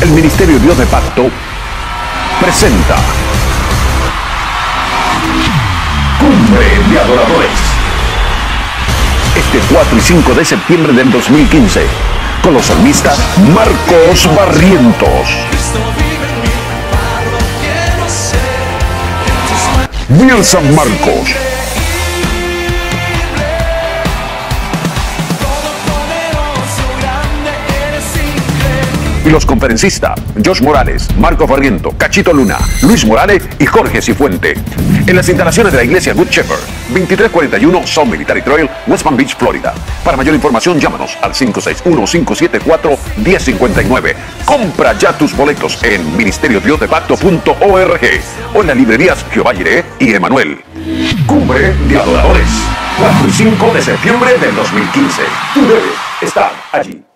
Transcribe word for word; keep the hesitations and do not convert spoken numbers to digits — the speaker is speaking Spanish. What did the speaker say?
El Ministerio Dios de Pacto presenta Cumbre de Adoradores. Este cuatro y cinco de septiembre del dos mil quince, con los salmistas Marcos Barrientos, Bill San Marcos, y los conferencistas Josh Morales, Marcos Barrientos, Cachito Luna, Luis Morales y Jorge Cifuente, en las instalaciones de la iglesia Good Shepherd, veintitrés cuarenta y uno South Military Trail, West Palm Beach, Florida. Para mayor información, llámanos al cinco seis uno, cinco siete cuatro, uno cero cinco nueve. Compra ya tus boletos en ministerio dios de pacto punto org o en las librerías Jehová Jireh y Emanuel. Cumbre de Adoradores, cuatro y cinco de septiembre del dos mil quince. Tú debes estar allí.